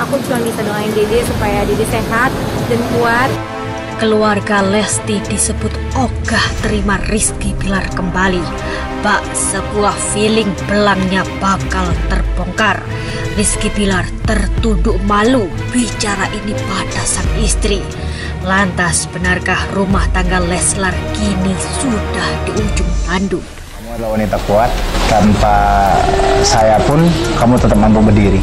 aku cuma bisa doain Dede supaya Dede sehat dan kuat. Keluarga Lesti disebut ogah terima Rizky Bilar kembali. Bak sebuah feeling belangnya bakal terbongkar. Rizky Bilar tertunduk malu bicara ini pada sang istri. Lantas benarkah rumah tangga Leslar kini sudah di ujung tanduk? Kamu adalah wanita kuat, tanpa saya pun kamu tetap mampu berdiri.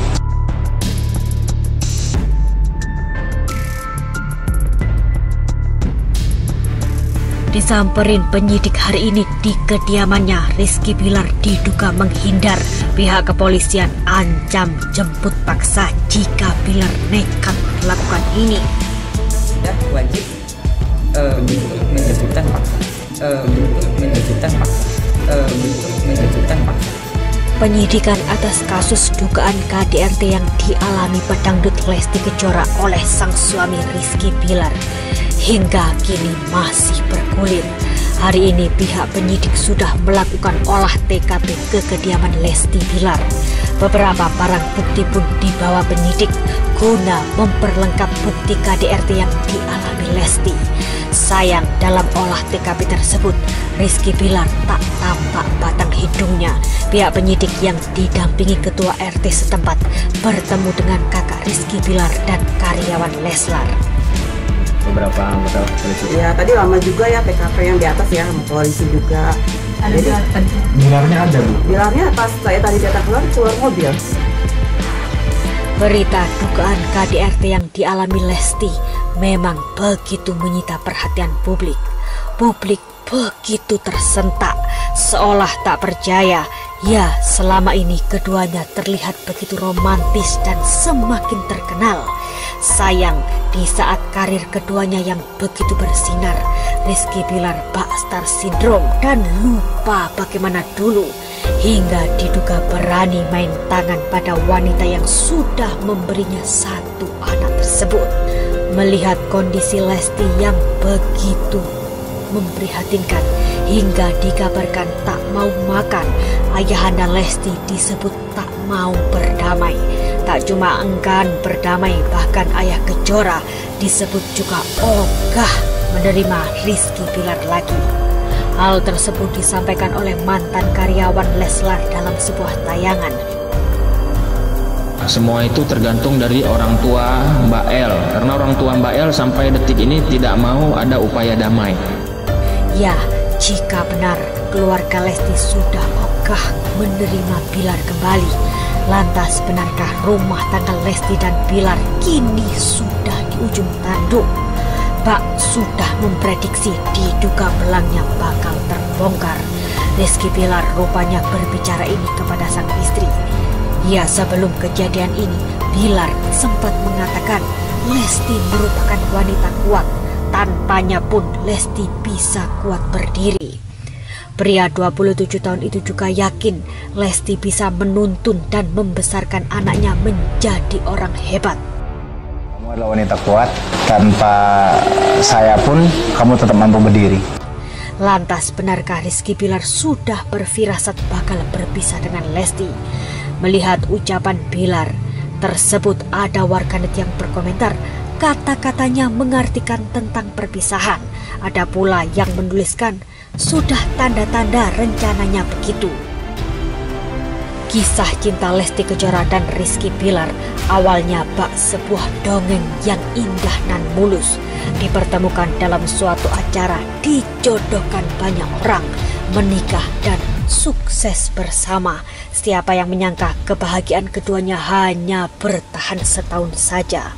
Disamperin penyidik hari ini di kediamannya, Rizky Bilar diduga menghindar. Pihak kepolisian ancam jemput paksa jika Bilar nekat melakukan ini. Sudah wajib menjemputkan paksa, menjemputkan paksa. Penyidikan atas kasus dugaan KDRT yang dialami pedangdut Lesti Kejora oleh sang suami Rizky Bilar hingga kini masih bergulir. Hari ini pihak penyidik sudah melakukan olah TKP ke kediaman Lesti Bilar. Beberapa barang bukti pun dibawa penyidik guna memperlengkap bukti KDRT yang dialami Lesti. Sayang, dalam olah TKP tersebut Rizky Bilar tak tampak batang hidungnya. Pihak penyidik yang didampingi ketua RT setempat bertemu dengan kakak Rizky Bilar dan karyawan Leslar. Beberapa anggota polisi. Ya tadi lama juga ya TKP yang di atas ya, polisi juga. Jadi Bilarnya ada, Bu? Bilarnya pas saya tadi datang keluar mobil. Berita dugaan KDRT yang dialami Lesti memang begitu menyita perhatian publik. Publik begitu tersentak, seolah tak percaya. Ya, selama ini keduanya terlihat begitu romantis dan semakin terkenal. Sayang, di saat karir keduanya yang begitu bersinar, Rizky Bilar bak star syndrome dan lupa bagaimana dulu, hingga diduga berani main tangan pada wanita yang sudah memberinya satu anak tersebut. Melihat kondisi Lesti yang begitu memprihatinkan hingga dikabarkan tak mau makan, ayahanda Lesti disebut tak mau berdamai. Tak cuma enggan berdamai, bahkan ayah Kejora disebut juga ogah menerima Rizky Bilar lagi. Hal tersebut disampaikan oleh mantan karyawan Leslar dalam sebuah tayangan. Semua itu tergantung dari orang tua Mbak El, karena orang tua Mbak El sampai detik ini tidak mau ada upaya damai. Ya, jika benar keluarga Lesti sudah ogah menerima Bilar kembali, lantas benarkah rumah tangga Lesti dan Bilar kini sudah di ujung tanduk? Bak sudah memprediksi diduga belangnya bakal terbongkar. Rizky Bilar rupanya berbicara ini kepada sang istri. Ya, sebelum kejadian ini, Bilar sempat mengatakan Lesti merupakan wanita kuat. Tanpanya pun Lesti bisa kuat berdiri. Pria 27 tahun itu juga yakin Lesti bisa menuntun dan membesarkan anaknya menjadi orang hebat. Kamu adalah wanita kuat, tanpa saya pun kamu tetap mampu berdiri. Lantas benarkah Rizky Bilar sudah berfirasat bakal berpisah dengan Lesti? Melihat ucapan Bilar tersebut, ada warganet yang berkomentar kata-katanya mengartikan tentang perpisahan. Ada pula yang menuliskan sudah tanda-tanda rencananya begitu. Kisah cinta Lesti Kejora dan Rizky Bilar awalnya bak sebuah dongeng yang indah dan mulus. Dipertemukan dalam suatu acara, dijodohkan banyak orang, menikah dan sukses bersama. Siapa yang menyangka kebahagiaan keduanya hanya bertahan setahun saja.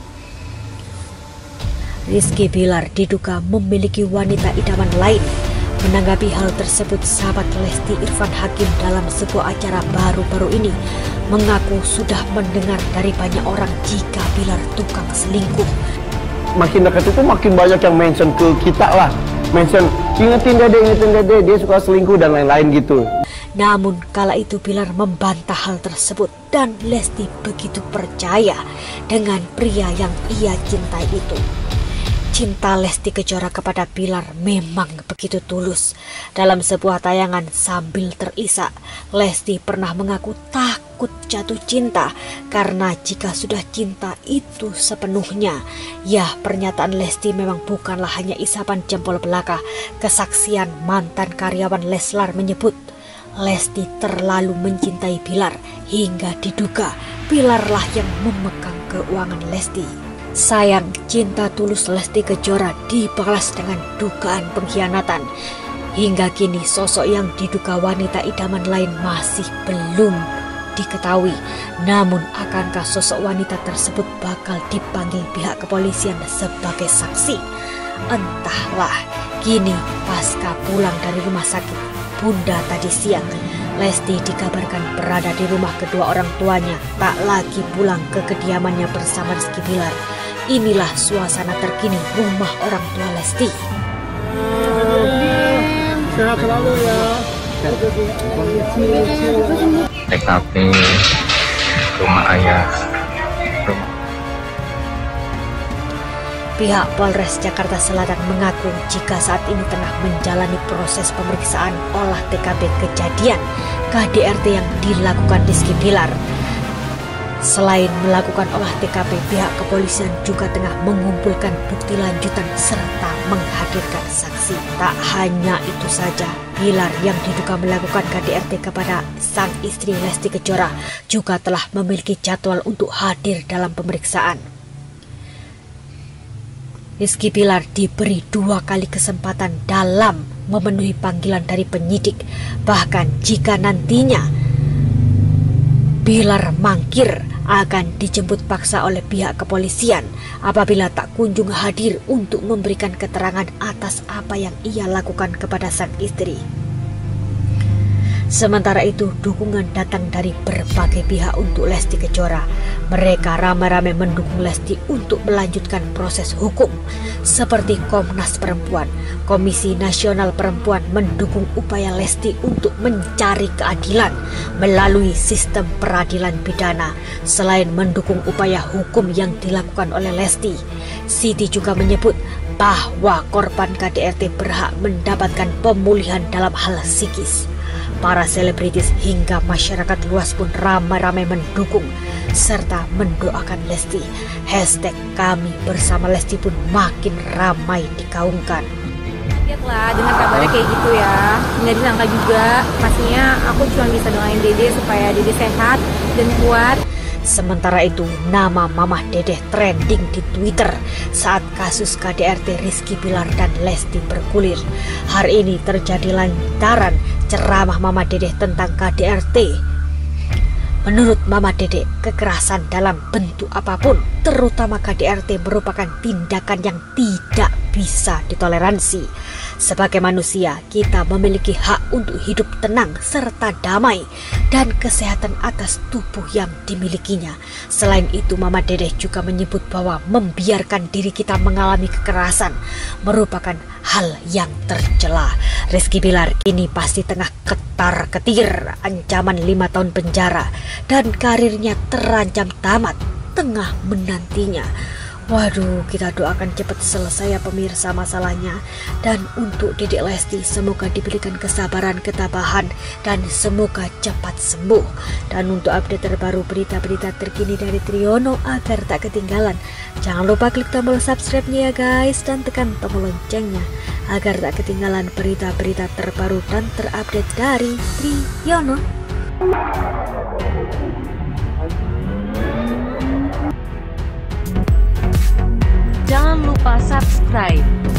Rizky Bilar diduga memiliki wanita idaman lain. Menanggapi hal tersebut, sahabat Lesti Irfan Hakim dalam sebuah acara baru-baru ini mengaku sudah mendengar dari banyak orang jika Bilar tukang selingkuh. Makin dekat itu makin banyak yang mention ke kita lah. Mention, ingetin dede, dia suka selingkuh dan lain-lain gitu. Namun kala itu Bilar membantah hal tersebut dan Lesti begitu percaya dengan pria yang ia cintai itu. Cinta Lesti Kejora kepada Bilar memang begitu tulus. Dalam sebuah tayangan sambil terisak, Lesti pernah mengaku takut jatuh cinta karena jika sudah cinta itu sepenuhnya. Ya, pernyataan Lesti memang bukanlah hanya isapan jempol belaka. Kesaksian mantan karyawan Leslar menyebut Lesti terlalu mencintai Bilar hingga diduga Bilarlah yang memegang keuangan Lesti. Sayang, cinta tulus Lesti Kejora dibalas dengan dugaan pengkhianatan. Hingga kini sosok yang diduga wanita idaman lain masih belum diketahui. Namun akankah sosok wanita tersebut bakal dipanggil pihak kepolisian sebagai saksi? Entahlah. Kini pasca pulang dari rumah sakit Bunda tadi siang, Lesti dikabarkan berada di rumah kedua orang tuanya, tak lagi pulang ke kediamannya bersama Rizky Bilar. Inilah suasana terkini rumah orang tua Lesti. Sehat selalu ya. TKP rumah ayah. Pihak Polres Jakarta Selatan mengaku jika saat ini tengah menjalani proses pemeriksaan olah TKP kejadian KDRT yang dilakukan Rizky Bilar. Selain melakukan olah TKP, pihak kepolisian juga tengah mengumpulkan bukti lanjutan serta menghadirkan saksi. Tak hanya itu saja, Bilar yang diduga melakukan KDRT kepada sang istri Lesti Kejora juga telah memiliki jadwal untuk hadir dalam pemeriksaan. Rizky Bilar diberi 2 kali kesempatan dalam memenuhi panggilan dari penyidik. Bahkan jika nantinya Bilar mangkir, akan dijemput paksa oleh pihak kepolisian apabila tak kunjung hadir untuk memberikan keterangan atas apa yang ia lakukan kepada sang istri. Sementara itu, dukungan datang dari berbagai pihak untuk Lesti Kejora. Mereka ramai-ramai mendukung Lesti untuk melanjutkan proses hukum. Seperti Komnas Perempuan, Komisi Nasional Perempuan mendukung upaya Lesti untuk mencari keadilan melalui sistem peradilan pidana. Selain mendukung upaya hukum yang dilakukan oleh Lesti, Siti juga menyebut bahwa korban KDRT berhak mendapatkan pemulihan dalam hal psikis. Para selebritis hingga masyarakat luas pun ramai-ramai mendukung serta mendoakan Lesti. Hashtag kami bersama Lesti pun makin ramai digaungkan. Lah dengan kabarnya kayak gitu ya, nggak disangka juga. Pastinya aku cuma bisa doain Dede supaya Dede sehat dan kuat. Sementara itu, nama Mamah Dedeh trending di Twitter saat kasus KDRT Rizky Bilar dan Lesti bergulir. Hari ini terjadi lantaran ceramah Mamah Dedeh tentang KDRT. Menurut Mamah Dedeh, kekerasan dalam bentuk apapun, terutama KDRT, merupakan tindakan yang tidak bisa ditoleransi. Sebagai manusia, kita memiliki hak untuk hidup tenang serta damai dan kesehatan atas tubuh yang dimilikinya. Selain itu, Mamah Dedeh juga menyebut bahwa membiarkan diri kita mengalami kekerasan merupakan hal yang tercela. Rizky Bilar kini pasti tengah ketar-ketir ancaman 5 tahun penjara dan karirnya terancam tamat tengah menantinya. Waduh, kita doakan cepat selesai ya pemirsa masalahnya. Dan untuk Dedek Lesti, semoga diberikan kesabaran, ketabahan, dan semoga cepat sembuh. Dan untuk update terbaru berita-berita terkini dari Triono agar tak ketinggalan, jangan lupa klik tombol subscribe-nya ya guys, dan tekan tombol loncengnya agar tak ketinggalan berita-berita terbaru dan terupdate dari Triono. Jangan lupa subscribe.